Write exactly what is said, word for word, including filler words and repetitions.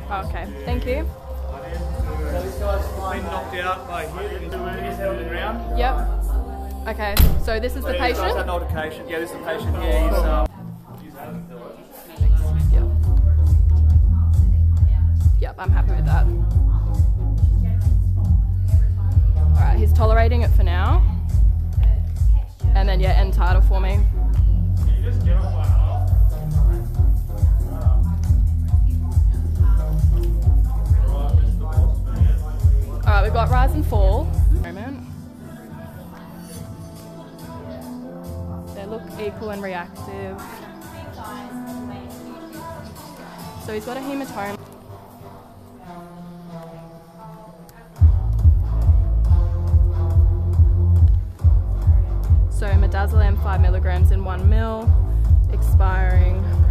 Oh, okay, thank you. So this guy's been knocked out by hit, his head on the ground. Yep. Okay, so this is the Yeah, patient? He's had an altercation. Yeah, this is the patient. Yeah, he's um. Yep. Yep, I'm happy with that. Alright, he's tolerating it for now. And then, yeah, end title for me. Alright, we've got rise and fall. Moment. They look equal and reactive. So he's got a hematoma. So midazolam five milligrams in one mil, expiring